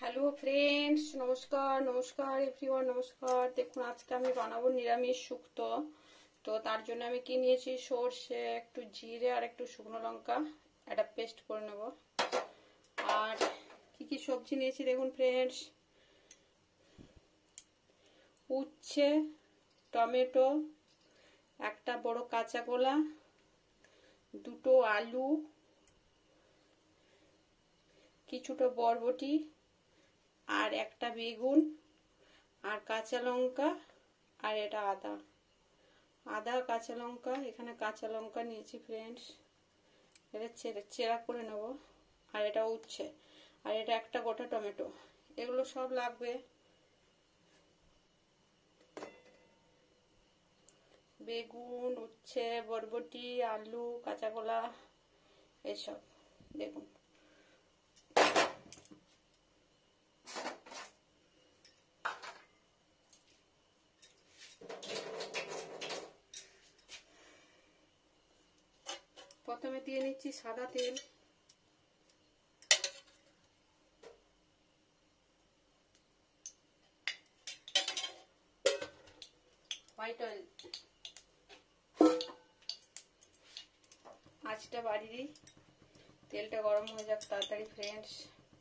Hello friends, নমস্কার নমস্কার everyone, নমস্কার। দেখুন আজকে আমি বানাবো নিরামিষ শুক্তো। তো তার জন্য আমি কি নিয়েছি, সর্ষে, একটু জিরে আর একটু শুকনো লঙ্কা, একটা পেস্ট করে নেব। আর কি কি সবজি নিয়েছি দেখুন ফ্রেন্ডস, উচ্ছে, টমেটো, একটা বড় কাঁচা কলা, দুটো আলু, কিছুটা বরবটি, আর একটা বেগুন, আর কাঁচা লঙ্কা, আর এটা আদা কাঁচা লঙ্কা। এখানে কাঁচা লঙ্কা নিয়েছি ফ্রেন্ডস, এটা চেরা করে নেব। আর এটা উচ্ছে, আর এটা একটা গোটা টমেটো। এগুলো সব লাগবে। বেগুন, উচ্ছে, বরবটি, আলু, কাঁচা কলা, এসব দেখুন। প্রথমে দিয়ে নিচ্ছি সাদা তেল, হোয়াইট অয়েল। আঁচটা বাড়িয়ে দিই, তেলটা গরম হয়ে যাক তাড়াতাড়ি ফ্রেন্ডস।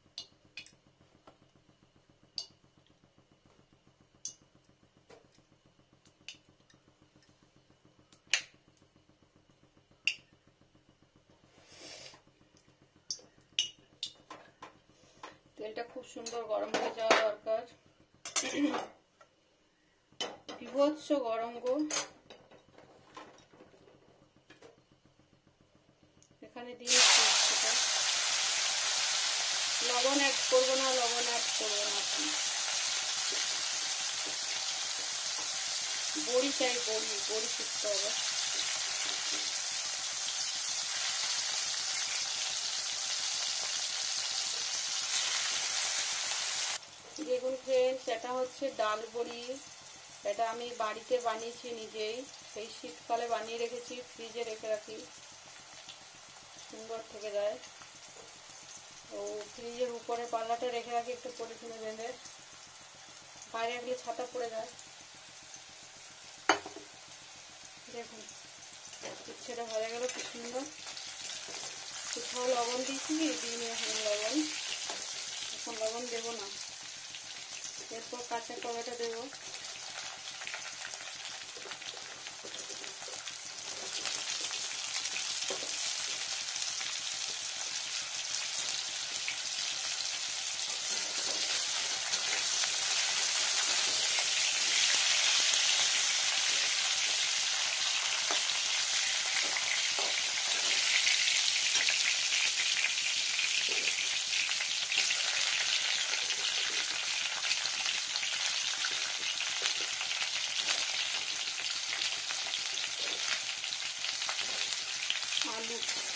তেলটা খুব সুন্দর গরম হয়ে যাওয়া দরকার, বিভৎস গরম গো। এখানে দিয়ে লবণ অ্যাড করবো না, লবণ অ্যাড করবো না। বড়ি চাই, বড়ি শিখতে হবে। দেখুন ফ্রেন্ডস, এটা হচ্ছে ডাল বড়ি। এটা আমি বাড়িতে বানিয়েছি নিজেই, সেই শীতকালে বানিয়ে রেখেছি, ফ্রিজে রেখে রাখি, সুন্দর থেকে যায়। তো ফ্রিজের উপরে পাল্লাটা রেখে রাখি একটু পলিথিনে বেঁধে, বাইরে রাখলে ছাতা পড়ে যায়। দেখুন উচ্ছেটা হয়ে গেল খুব সুন্দর। কোথাও লবণ দিয়েছি, দিইনি এখন লবণ, এখন লবণ দেবো না। এরপর কাঁচা টমেটো দেবো। আলু,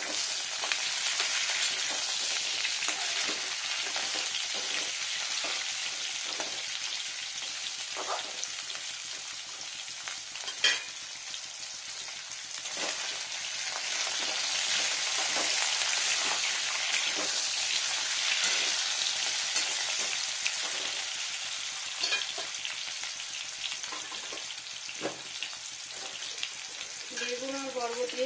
বেগুন আর বরবটি।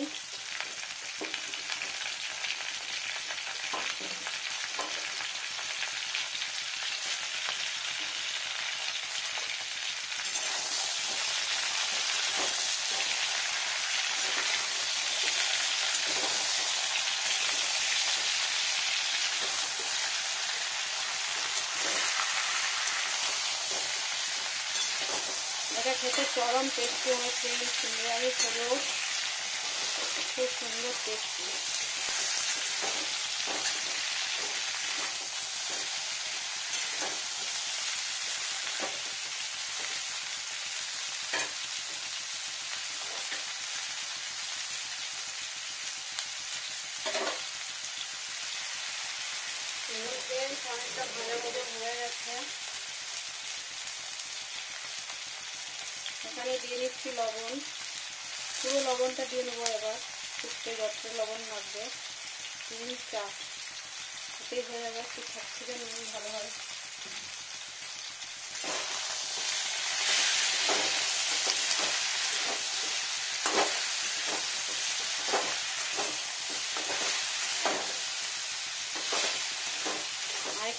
এটা খেতে চরম টেস্টি হয় ফ্রেন্ডস, নিরামিষ হলেও খুব সুন্দর টেস্টি। অনেকটা ভাজা ভাজা হয়ে যাচ্ছে। এখানে দিয়ে নিচ্ছি লবণ, পুরো লবণটা দিয়ে নেবো। এবার শুকতে যতটা লবণ লাগবে, 3 চামচ, এতেই হয়ে যাবে। একটু থাকছে নুন ভালো হয়।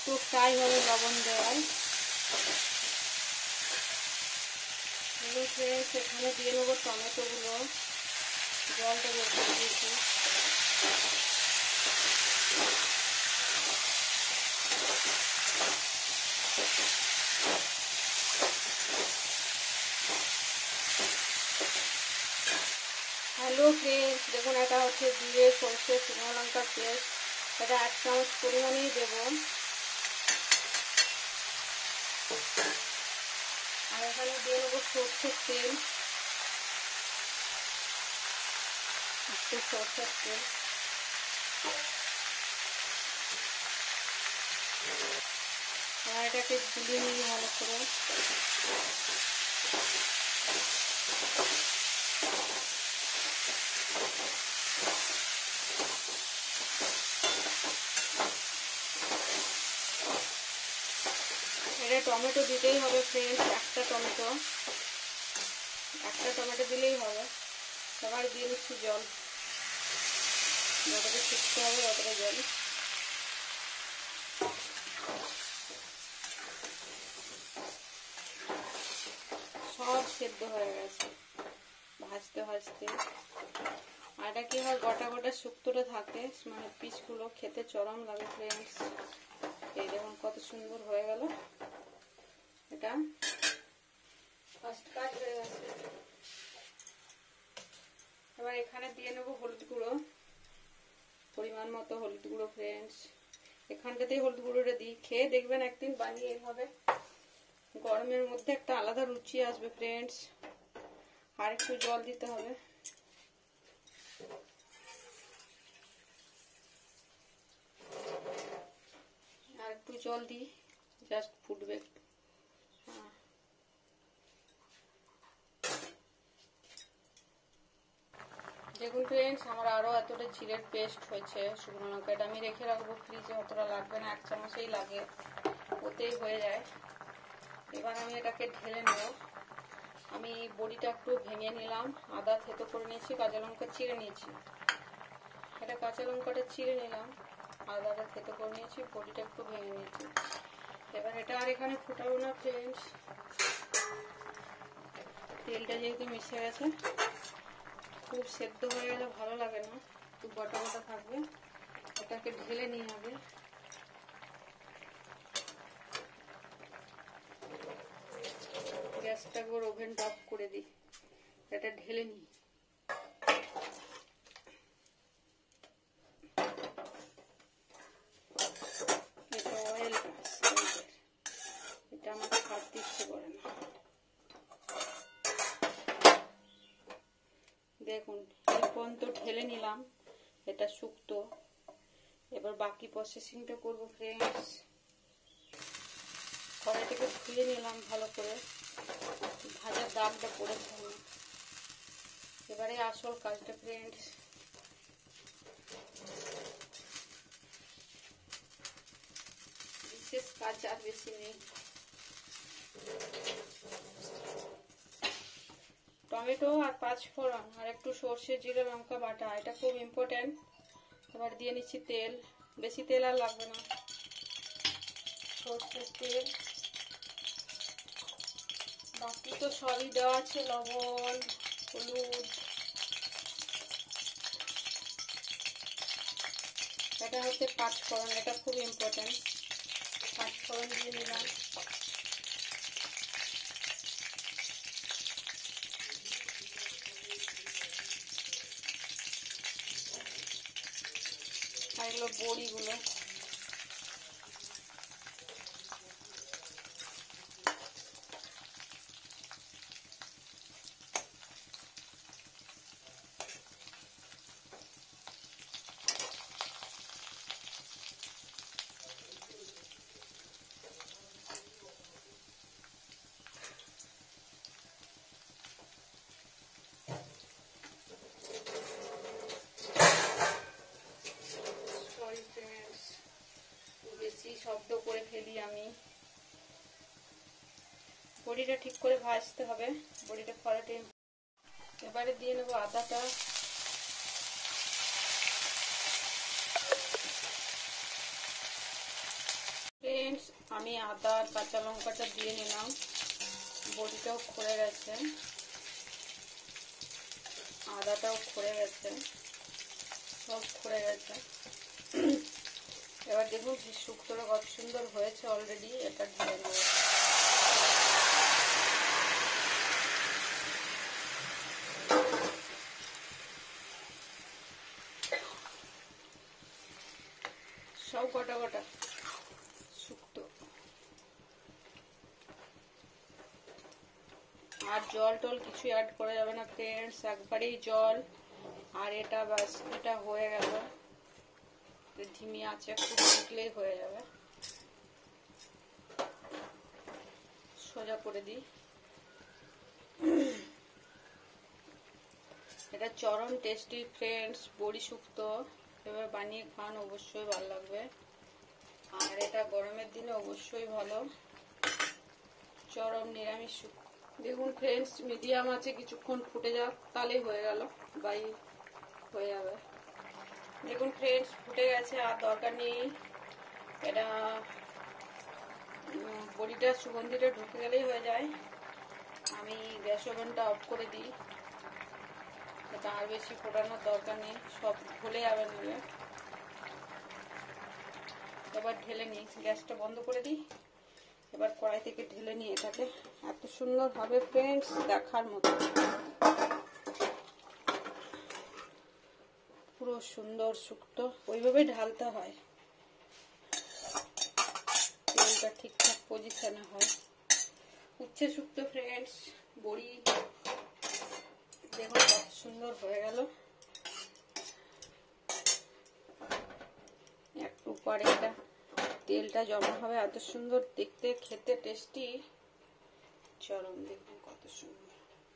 একটু ফ্রাই হবে লবণ দেওয়ায়। সেখানে দিয়ে নেবো টমেটোগুলো, জলটা বের করে দিয়েছি। হ্যালো ফ্রেন্ডস, দেখুন এটা হচ্ছে জিরে, সরষে, শুকনো লঙ্কার পেস্ট। এটা 1 চামচ পরিমাণেই দেবো। আর এখানে দিয়ে নেবো সরষের তেল, একটু সরষের তেল। আর এটাকে গুলিয়ে নিই ভালো করে। এটা টমেটো দিতেই হবে ফ্রেন্ডস, একটা টমেটো দিলেই হবে। এবার দিয়ে দিচ্ছি জল, যতটা শুকতে হবে ততটা জল। সব সেদ্ধ হয়ে গেছে ভাজতে ভাজতে। আর এটা কি হয়, গোটা গোটা শুক্তোটা থাকে, মানে পিসগুলো খেতে চরম লাগে ফ্রেন্ডস। এই দেখুন কত সুন্দর হয়ে গেল। এটা ফার্স্ট কাজ হয়ে গেছে। এবার এখানে দিয়ে নেবো হলুদ গুঁড়ো, পরিমাণ মতো হলুদ গুঁড়ো ফ্রেন্ডস। এখানটাতেই হলুদ গুঁড়োটা দিই, খেয়ে দেখবেন একদিন বানিয়ে এইভাবে। গরমের মধ্যে একটা আলাদা রুচি আসবে ফ্রেন্ডস। আর একটু জল দিতে হবে। আর একটু জল দিই, জাস্ট ফুটবে। দেখুন ফ্রেন্ডস, আমার আরও এতটা জিরের পেস্ট হয়েছে। শুকনো লঙ্কা এটা আমি রেখে রাখবো ফ্রিজে, অতটা লাগবে না, 1 চামচেই লাগে, ওতেই হয়ে যায়। এবার আমি এটাকে ঢেলে নেব। আমি বড়িটা একটু ভেঙে নিলাম, আদা থেতো করে নিয়েছি, কাঁচা লঙ্কা চিড়ে নিয়েছি। এটা কাঁচা লঙ্কাটা চিড়ে নিলাম, আদাটা থেতো করে নিয়েছি, বড়িটা একটু ভেঙে নিয়েছি। এবার এটা আর এখানে ফোটাবো না ফ্রেন্ডস, তেলটা যেহেতু মিশে গেছে। খুব সেদ্ধ হয়ে গেলে ভালো লাগে না, একটু গোটা গোটা থাকবে। এটাকে ঢেলে নিই আগে। গ্যাসটা একবার ওভেনটা অফ করে দিই, এটা ঢেলে নিই। এটা অয়েল গাছ, এটা আমার খাওয়াতে ইচ্ছে করে না। দেখুন এই পর্যন্ত ঢেলে নিলাম, এটা শুক্তো। এবার বাকি প্রসেসিংটা করবো ফ্রেন্ডস। কড়াইটাকে ধুয়ে নিলাম ভালো করে, ভাজার দাগটা পড়েছে। এবারে আসল কাজটা ফ্রেন্ডস, বিশেষ কাজ আর বেশি নেই। টমেটো আর 5 ফোড়ন আর একটু সর্ষে, জিরে, লঙ্কা বাটা, এটা খুব ইম্পর্টেন্ট। এবার দিয়ে নিচ্ছি তেল, বেশি তেল আর লাগবে না, সর্ষের তেল। বাকি তো সবই দেওয়া আছে, লবণ, হলুদ। এটা হচ্ছে 5 ফোড়ন, এটা খুব ইম্পর্টেন্ট। 5 ফোড়ন দিয়ে নিলাম। আর এগুলো বড়িগুলো, শব্দ করে ফেলি আমি। বড়িটা ঠিক করে ভাজতে হবে, বড়িটা ফলাতে। এবারে দিয়ে নেবো আদাটা, ফ্রেন্ডস, আমি আদা আর কাঁচা লঙ্কাটা দিয়ে নিলাম। বড়িটাও খড়ে গেছে, আদাটাও খড়ে গেছে, সব খড়ে গেছে। এবার দেখুন শুক্তোটা কত সুন্দর হয়েছে অলরেডি। এটা ঢেলে নেব। সব গোটা গোটা শুক্তো। আর জল টল কিছু অ্যাড করা যাবে না ফ্রেন্ডস, একবারেই জল। আর এটা বাস, এটা হয়ে গেল। ধিমি আছে, একটু ফুটলেই হয়ে যাবে। সোজা করে দিই। এটা চরম টেস্টি ফ্রেন্ডস, বড়ি শুক্তো। এবার বানিয়ে খান, অবশ্যই ভালো লাগবে। আর এটা গরমের দিনে অবশ্যই ভালো। চরম নিরামিষ শুক্তো। দেখুন ফ্রেন্ডস, মিডিয়াম আছে, কিছুক্ষণ ফুটে যাক, তাহলেই হয়ে গেল, বাই হয়ে যাবে। দেখুন ফ্রেন্ডস, ফুটে গেছে, আর দরকার নেই। এটা বড়িটা সুগন্ধিটা ঢুকে গেলেই হয়ে যায়। আমি গ্যাস ওভেনটা অফ করে দিই। এটা আর বেশি ফোটানোর দরকার নেই, সব ভুলে যাবে নিলে। এবার ঢেলে নিই, গ্যাসটা বন্ধ করে দিই। এবার কড়াই থেকে ঢেলে নিই এটাকে। এত সুন্দর হবে ফ্রেন্ডস, দেখার মতো। পুরো সুন্দর শুক্তো, ওইভাবে ঢালতে হয়, তেলটা ঠিকঠাক পজিশনে হয়। উচ্ছে শুক্তো ফ্রেন্ডস, বড়ি দেখুন কত সুন্দর হয়ে গেল। একটু পরে এটা তেলটা জমা হবে, এত সুন্দর দেখতে, খেতে টেস্টি চরম। দেখুন কত সুন্দর,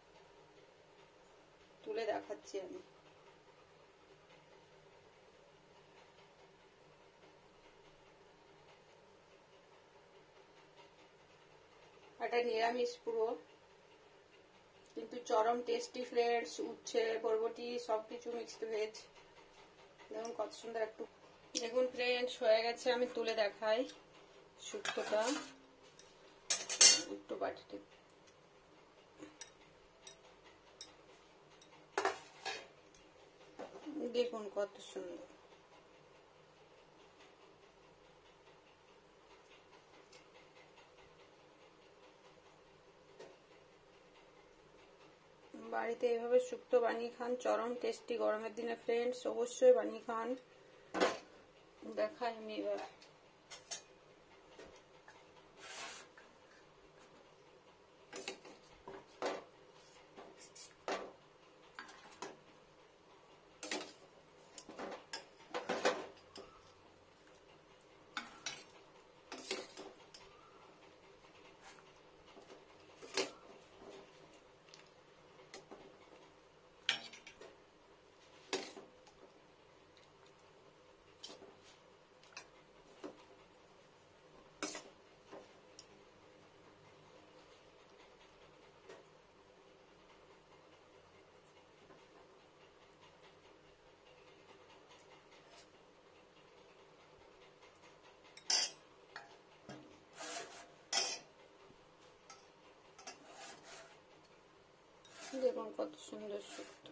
তুলে দেখাচ্ছি আমি। এটা নিরামিষ পুরো, কিন্তু চরম টেস্টি ফ্রেন্ডস। উচ্ছে, বরবটি সবকিছু মিক্সড ভেজ। দেখুন কত সুন্দর। একটু দেখুন ফ্রেন্ডস, হয়ে গেছে, আমি তুলে দেখাই শুক্তোটা। একটু বাটিতে দেখুন কত সুন্দর। বাড়িতে এইভাবে শুক্তো বানিয়ে খান, চরম টেস্টি। গরমের দিনে ফ্রেন্ডস অবশ্যই বানিয়ে খান। দেখাই আমি এবার। দেখুন কত সুন্দর শুক্তো।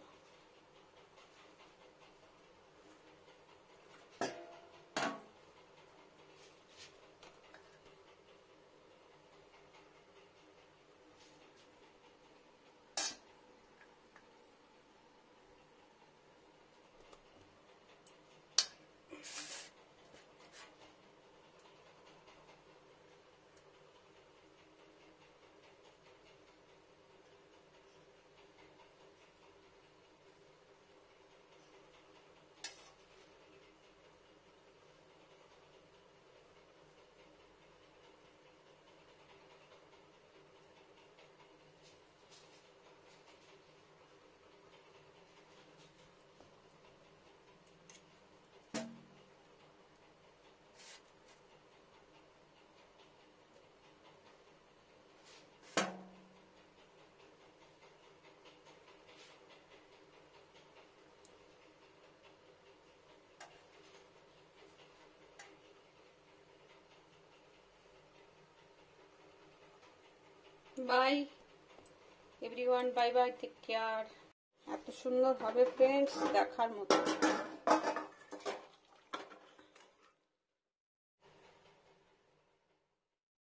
Bye everyone, bye bye, take care. এত সুন্দর হবে ফ্রেন্ডস, দেখার মতো।